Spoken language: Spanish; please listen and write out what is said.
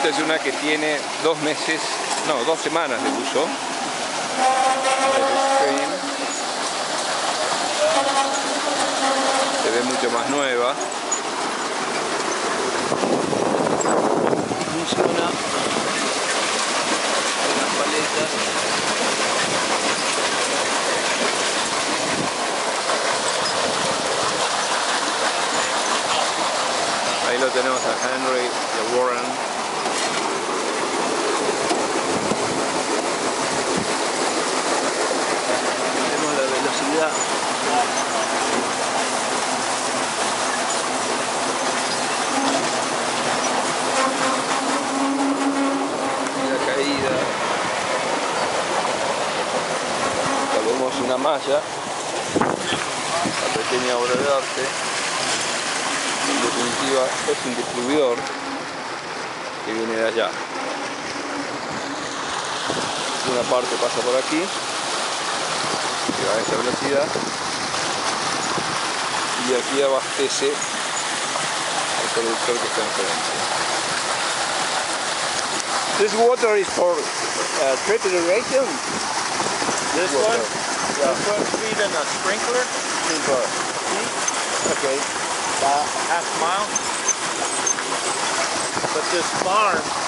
Esta es una que tiene 2 meses, no, 2 semanas de uso. Se ve mucho más nueva. Funciona las paletas. Ahí lo tenemos a Henry de Warren. Tenemos la velocidad. Y la caída. Acá vemos una malla. La pequeña obra de arte. En definitiva es un distribuidor que viene de allá. Una parte pasa por aquí, que va a esa velocidad, y aquí abastece al productor que está enfrente. This water is for drip irrigation. This one? Yeah. This one feed in a sprinkler. Okay. About a half mile. But this farm